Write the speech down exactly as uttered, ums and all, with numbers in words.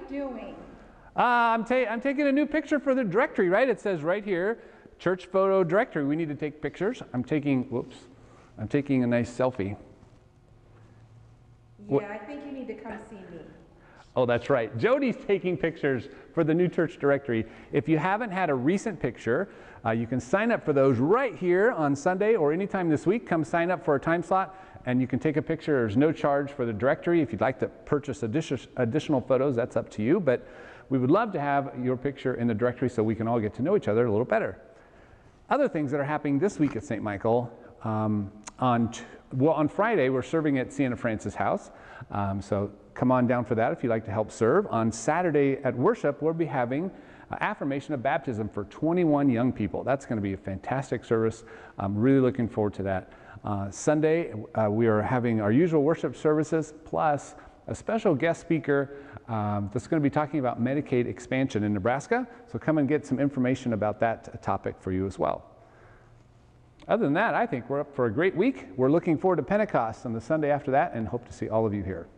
doing? Uh, I'm, ta I'm taking a new picture for the directory, right? It says right here, church photo directory. We need to take pictures. I'm taking, whoops, I'm taking a nice selfie. Yeah, what? I think you need to come see me. Oh, that's right. Jody's taking pictures for the new church directory. If you haven't had a recent picture, uh, you can sign up for those right here on Sunday or anytime this week. Come sign up for a time slot and you can take a picture. There's no charge for the directory. If you'd like to purchase addition, additional photos, that's up to you. But we would love to have your picture in the directory so we can all get to know each other a little better. Other things that are happening this week at Saint Michael, um, on, well, on Friday, we're serving at Sienna Francis House. Um, so come on down for that if you'd like to help serve. On Saturday at worship, we'll be having uh, affirmation of baptism for twenty-one young people. That's going to be a fantastic service. I'm really looking forward to that. Uh, Sunday, uh, we are having our usual worship services, plus a special guest speaker um, that's going to be talking about Medicaid expansion in Nebraska. So come and get some information about that topic for you as well. Other than that, I think we're up for a great week. We're looking forward to Pentecost on the Sunday after that and hope to see all of you here.